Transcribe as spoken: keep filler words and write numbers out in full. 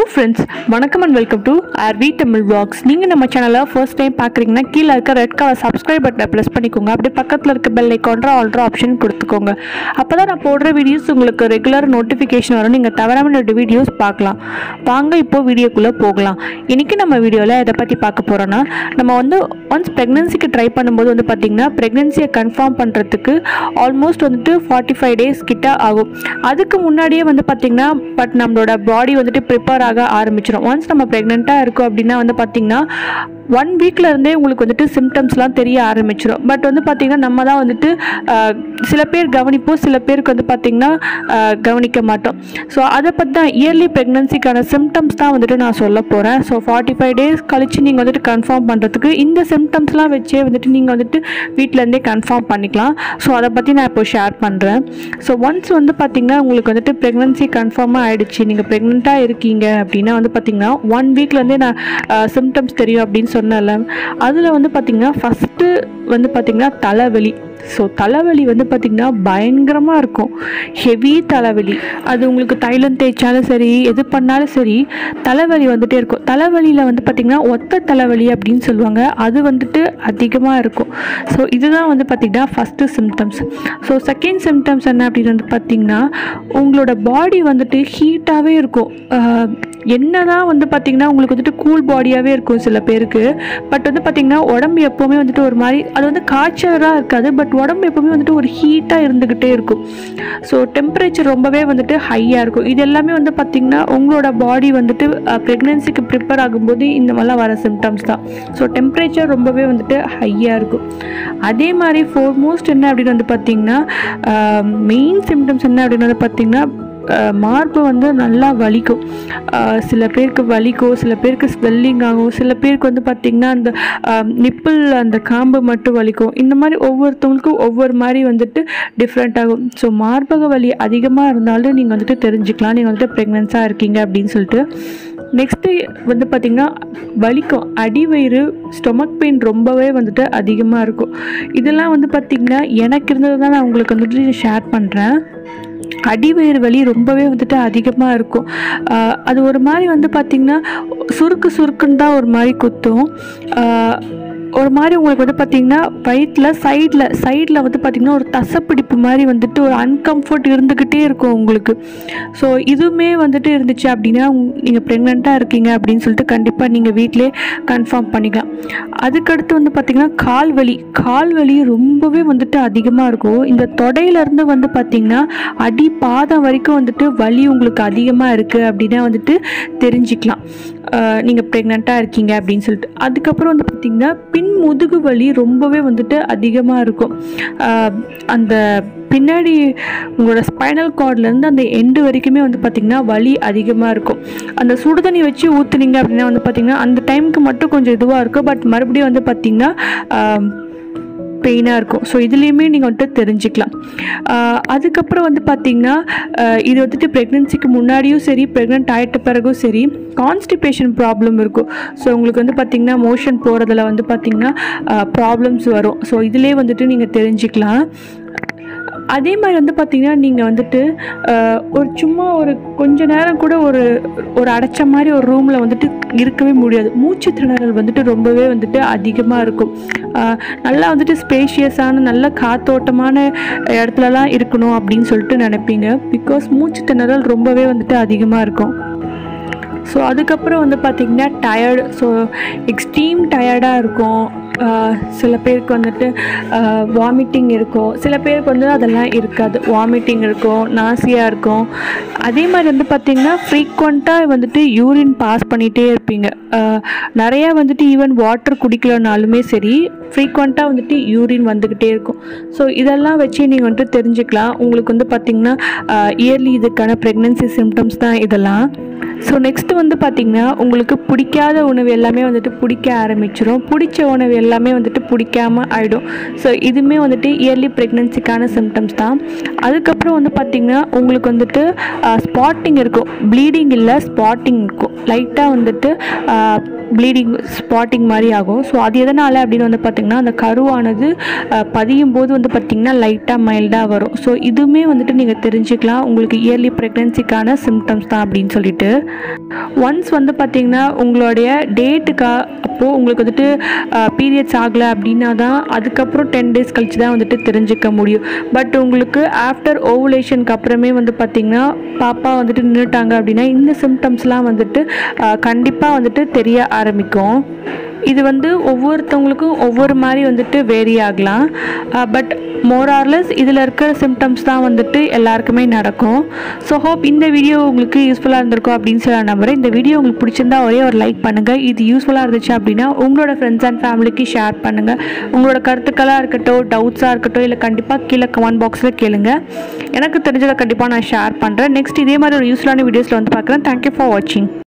friends, வணக்கம் and welcome to R V Tamil Vlogs. நீங்க நம்ம சேனலை first time பார்க்குறீங்கன்னா கீழே இருக்க ரெட் கலர் சப்ஸ்கிரைப் பட்டனை ப்ரெஸ் பண்ணிக்கோங்க. அப்படியே பக்கத்தில் இருக்க பெல் ஐக்கான்ற ஆல்ட்ரா ஆப்ஷன் கொடுத்துக்கோங்க. அப்போ தான் நான் போடுற வீடியோஸ் உங்களுக்கு ரெகுலர் நோட்டிஃபிகேஷன் வரும். நீங்கள் தவறாமல் என்னோட வீடியோஸ் பார்க்கலாம். வாங்க இப்போ வீடியோக்குள்ளே போகலாம். இன்றைக்கி நம்ம வீடியோவில் எதை பற்றி பார்க்க போகிறோன்னா, நம்ம வந்து ஒன்ஸ் ப்ரெக்னென்சிக்கு ட்ரை பண்ணும்போது வந்து பார்த்திங்கன்னா ப்ரெக்னென்சியை கன்ஃபார்ம் பண்ணுறதுக்கு ஆல்மோஸ்ட் வந்துட்டு ஃபார்ட்டி ஃபைவ் டேஸ் கிட்ட ஆகும். அதுக்கு முன்னாடியே வந்து பார்த்திங்கன்னா பட் நம்மளோட பாடி வந்துட்டு ப்ரிப்பேர் ஆக ஆரம்பிச்சிடும். ஒன்ஸ் நம்ம ப்ரெக்னெண்ட்டாக இருக்கோம் அப்படின்னா வந்து பார்த்திங்கன்னா ஒன் வீக்கில் இருந்தே உங்களுக்கு வந்துட்டு சிம்டம்ஸ்லாம் தெரிய ஆரம்பிச்சிடும். பட் வந்து பார்த்திங்கன்னா நம்ம தான் வந்துட்டு சில பேர் கவனிப்போம், சில பேருக்கு வந்து பார்த்திங்கன்னா கவனிக்க மாட்டோம். ஸோ அதை பற்றி தான் இயர்லி ப்ரெக்னன்சிக்கான சிம்டம்ஸ் தான் வந்துட்டு நான் சொல்ல போகிறேன். ஸோ ஃபார்ட்டி ஃபைவ் டேஸ் கழித்து நீங்கள் வந்துட்டு கன்ஃபார்ம் பண்ணுறதுக்கு இந்த சிம்டம்ஸ்லாம் வச்சே வந்துட்டு நீங்கள் வந்துட்டு வீட்டிலேருந்தே கன்ஃபார்ம் பண்ணிக்கலாம். ஸோ அதை பற்றி நான் இப்போ ஷேர் பண்ணுறேன். ஸோ ஒன்ஸ் வந்து பார்த்திங்கன்னா உங்களுக்கு வந்துட்டு ப்ரெக்னன்சி கன்ஃபார்மாக ஆகிடுச்சு, நீங்கள் ப்ரெக்னெண்ட்டாக இருக்கீங்க அப்படின்னா வந்து பார்த்திங்கன்னா ஒன் வீக்லேருந்தே நான் சிம்டம்ஸ் தெரியும் அப்படின்னு சொன்னேன்ல. அதில் வந்து பார்த்திங்கன்னா ஃபஸ்ட்டு வந்து பார்த்திங்கன்னா தலைவலி. ஸோ தலைவலி வந்து பார்த்திங்கன்னா பயங்கரமாக இருக்கும், ஹெவி தலைவலி. அது உங்களுக்கு தைலம் தேய்ச்சாலும் சரி, எது பண்ணாலும் சரி தலைவலி வந்துகிட்டே இருக்கும். தலைவலியில் வந்து பார்த்திங்கன்னா ஒத்த தலைவலி அப்படின்னு சொல்லுவாங்க, அது வந்துட்டு அதிகமாக இருக்கும். ஸோ இதுதான் வந்து பார்த்திங்கன்னா first symptoms. So second symptoms என்ன அப்படின்னு வந்து பார்த்திங்கன்னா உங்களோட பாடி வந்துட்டு ஹீட்டாகவே இருக்கும். என்ன தான் வந்து பார்த்திங்கன்னா உங்களுக்கு வந்துட்டு கூல் பாடியாகவே இருக்கும் சில பேருக்கு. பட் வந்து பார்த்திங்கன்னா உடம்பு எப்போவுமே வந்துட்டு ஒரு மாதிரி, அது வந்து காய்ச்சலாக இருக்காது, பட் உடம்பு எப்போவுமே வந்துட்டு ஒரு ஹீட்டாக இருந்துக்கிட்டே இருக்கும். ஸோ டெம்பரேச்சர் ரொம்பவே வந்துட்டு ஹையாக இருக்கும். இது எல்லாமே வந்து பார்த்திங்கன்னா உங்களோட பாடி வந்துட்டு ப்ரெக்னென்சிக்கு ப்ரிப்பேர் ஆகும்போது இந்த மாதிரிலாம் வர சிம்டம்ஸ் தான். ஸோ டெம்பரேச்சர் ரொம்பவே வந்துட்டு ஹையாக இருக்கும். அதே மாதிரி ஃபோர்மோஸ்ட் என்ன அப்படின்னு வந்து பார்த்திங்கன்னா மெயின் சிம்டம்ஸ் என்ன அப்படின்னு வந்து பார்த்திங்கன்னா மார்பு வந்து நல்லா வலிக்கும். சில பேருக்கு வலிக்கும், சில பேருக்கு ஸ்வெல்லிங் ஆகும், சில பேருக்கு வந்து பார்த்திங்கன்னா அந்த நிப்பிள் அந்த காம்பு மட்டும் வலிக்கும். இந்த மாதிரி ஒவ்வொருத்தவங்களுக்கும் ஒவ்வொரு மாதிரி வந்துட்டு டிஃப்ரெண்ட் ஆகும். ஸோ மார்பக வலி அதிகமாக இருந்தாலும் நீங்கள் வந்துட்டு தெரிஞ்சுக்கலாம் நீங்கள் வந்துட்டு ப்ரெக்னென்ஸாக இருக்கீங்க அப்படின்னு சொல்லிட்டு. நெக்ஸ்ட்டு வந்து பார்த்திங்கன்னா வலிக்கும், அடிவயிறு, ஸ்டொமக் பெயின் ரொம்பவே வந்துட்டு அதிகமாக இருக்கும். இதெல்லாம் வந்து பார்த்திங்கன்னா எனக்கு இருந்தது தான் நான் உங்களுக்கு வந்துட்டு ஷேர் பண்ணுறேன். அடிவயிறு வலி ரொம்பவே வந்துட்டு அதிகமாக இருக்கும். அது ஒரு மாதிரி வந்து பார்த்திங்கன்னா சுருக்கு சுருக்குன்னு தான் ஒரு மாதிரி குத்தும். ஒரு மாதிரி உங்களுக்கு வந்து பார்த்திங்கன்னா வயிற்றில் சைடில் சைடில் வந்து பார்த்திங்கன்னா ஒரு தசைப்பிடிப்பு மாதிரி வந்துட்டு ஒரு அன்கம்ஃபர்ட் இருந்துக்கிட்டே இருக்கும் உங்களுக்கு. ஸோ இதுவுமே வந்துட்டு இருந்துச்சு அப்படின்னா நீங்கள் ப்ரெக்னெண்ட்டாக இருக்கீங்க அப்படின்னு சொல்லிட்டு கண்டிப்பாக நீங்கள் வீட்டிலே கன்ஃபார்ம் பண்ணிக்கலாம். அதுக்கடுத்து வந்து பார்த்திங்கன்னா கால் வலி. கால் வலி ரொம்பவே வந்துட்டு அதிகமாக இருக்கும். இந்த தொடையிலேருந்து வந்து பார்த்திங்கன்னா அடி பாதம் வரைக்கும் வந்துட்டு வலி உங்களுக்கு அதிகமாக இருக்குது அப்படின்னா வந்துட்டு தெரிஞ்சுக்கலாம் நீங்கள் ப்ரெக்னெண்ட்டாக இருக்கீங்க அப்படின்னு சொல்லிட்டு. அதுக்கப்புறம் வந்து பார்த்திங்கன்னா பின் முதுகு வலி ரொம்பவே வந்துட்டு அதிகமாக இருக்கும். அந்த பின்னாடி உங்களோட ஸ்பைனல் கார்ட்லேருந்து அந்த எண்டு வரைக்குமே வந்து பார்த்திங்கன்னா வலி அதிகமாக இருக்கும். அந்த சுடுதண்ணி வச்சு ஊற்றுனீங்க அப்படின்னா வந்து பார்த்திங்கன்னா அந்த டைமுக்கு மட்டும் கொஞ்சம் இதுவாக இருக்கும், பட் மறுபடியும் வந்து பார்த்திங்கன்னா பெயினாக இருக்கும். ஸோ இதுலேயுமே நீங்கள் வந்துட்டு தெரிஞ்சுக்கலாம். அதுக்கப்புறம் வந்து பார்த்திங்கன்னா இது வந்துட்டு ப்ரெக்னென்சிக்கு முன்னாடியும் சரி, ப்ரெக்னென்ட் ஆகிட்ட பிறகும் சரி கான்ஸ்டிபேஷன் ப்ராப்ளம் இருக்கும். ஸோ உங்களுக்கு வந்து பார்த்திங்கன்னா மோஷன் போகிறதுல வந்து பார்த்திங்கன்னா ப்ராப்ளம்ஸ் வரும். ஸோ இதிலே வந்துட்டு நீங்கள் தெரிஞ்சுக்கலாம். அதே மாதிரி வந்து பார்த்திங்கன்னா நீங்கள் வந்துட்டு ஒரு சும்மா ஒரு கொஞ்ச நேரம் கூட ஒரு ஒரு அடைச்ச மாதிரி ஒரு ரூமில் வந்துட்டு இருக்கவே முடியாது. மூச்சு திணறல் வந்துட்டு ரொம்பவே வந்துட்டு அதிகமாக இருக்கும். நல்லா வந்துட்டு ஸ்பேஷியஸான நல்ல காத்தோட்டமான இடத்துலலாம் இருக்கணும் அப்படின்னு சொல்லிட்டு நினைப்பீங்க. பிகாஸ் மூச்சு திணறல் ரொம்பவே வந்துட்டு அதிகமாக இருக்கும். ஸோ அதுக்கப்புறம் வந்து பார்த்திங்கன்னா டயர்டு. ஸோ எக்ஸ்ட்ரீம் டயர்டாக இருக்கும். சில பேருக்கு வந்துட்டு வாமிட்டிங் இருக்கும், சில பேருக்கு வந்து அதெல்லாம் இருக்காது. வாமிட்டிங் இருக்கும், நாசியாக இருக்கும். அதே மாதிரி வந்து பார்த்திங்கன்னா ஃப்ரீக்வெண்ட்டாக வந்துட்டு யூரின் பாஸ் பண்ணிகிட்டே இருப்பீங்க. நிறையா வந்துட்டு ஈவன் வாட்டர் குடிக்கலனாலுமே சரி ஃப்ரீக்வெண்ட்டாக வந்துட்டு யூரின் வந்துக்கிட்டே இருக்கும். ஸோ இதெல்லாம் வச்சு நீங்கள் வந்துட்டு தெரிஞ்சுக்கலாம் உங்களுக்கு வந்து பார்த்திங்கன்னா இயர்லி இதுக்கான ப்ரெக்னென்சி சிம்டம்ஸ் தான் இதெல்லாம். ஸோ நெக்ஸ்ட்டு வந்து பார்த்திங்கன்னா உங்களுக்கு பிடிக்காத உணவு எல்லாமே வந்துட்டு பிடிக்க ஆரம்பிச்சிடும், பிடிச்ச உணவு எல்லாமே வந்துட்டு பிடிக்காமல் ஆகிடும். ஸோ இதுவுமே வந்துட்டு இயர்லி ப்ரெக்னென்சிக்கான சிம்டம்ஸ் தான். அதுக்கப்புறம் வந்து பார்த்திங்கன்னா உங்களுக்கு வந்துட்டு ஸ்பாட்டிங் இருக்கும், ப்ளீடிங் இல்லை ஸ்பாட்டிங் இருக்கும். லைட்டாக வந்துட்டு ப்ளீடிங் ஸ்பாட்டிங் மாதிரி ஆகும். ஸோ அது எதனால் அப்படின்னு வந்து பார்த்திங்கன்னா அந்த கருவானது பதியும் போது வந்து பார்த்திங்கன்னா லைட்டாக மைல்டாக வரும். ஸோ இதுவுமே வந்துட்டு நீங்கள் தெரிஞ்சுக்கலாம் உங்களுக்கு இயர்லி ப்ரெக்னென்சிக்கான சிம்டம்ஸ் தான் அப்படின்னு சொல்லிட்டு. ஒன்ஸ் வந்து பார்த்திங்கன்னா உங்களுடைய டேட்டுக்கா அப்போது உங்களுக்கு வந்துட்டு பீரியட்ஸ் ஆகலை அப்படின்னா தான் அதுக்கப்புறம் டென் டேஸ் கழிச்சு தான் வந்துட்டு தெரிஞ்சுக்க முடியும். பட் உங்களுக்கு ஆஃப்டர் ஓவுலேஷனுக்கு அப்புறமே வந்து பார்த்திங்கன்னா பாப்பா வந்துட்டு நின்றுட்டாங்க அப்படின்னா இந்த சிம்டம்ஸ்லாம் வந்துட்டு கண்டிப்பாக வந்துட்டு தெரிய ஆரம்பிக்கும். இது வந்து ஒவ்வொருத்தவங்களுக்கும் ஒவ்வொரு மாதிரி வந்துட்டு வேரி ஆகலாம். பட் மோரார்லெஸ் இதில் இருக்கிற சிம்டம்ஸ் தான் வந்துட்டு எல்லாருக்குமே நடக்கும். ஸோ ஹோப் இந்த வீடியோ உங்களுக்கு யூஸ்ஃபுல்லாக இருந்திருக்கும் அப்படின்னு சொல்லி நான் நம்புறேன். இந்த வீடியோ உங்களுக்கு பிடிச்சிருந்தா ஒரே ஒரு லைக் பண்ணுங்கள். இது யூஸ்ஃபுல்லாக இருந்துச்சு அப்படின்னா உங்களோட ஃப்ரெண்ட்ஸ் அண்ட் ஃபேமிலிக்கு ஷேர் பண்ணுங்கள். உங்களோட கருத்துக்களாக இருக்கட்டும், டவுட்ஸாக இருக்கட்டும், இல்லை கண்டிப்பாக கீழே கமெண்ட் பாக்ஸில் கேளுங்க. எனக்கு தெரிஞ்சதை கண்டிப்பாக நான் ஷேர் பண்ணுறேன். நெக்ஸ்ட் இதே மாதிரி ஒரு யூஸ்ஃபுல்லான வீடியோஸில் வந்து பார்க்குறேன். தேங்க்யூ ஃபார் வாட்சிங்.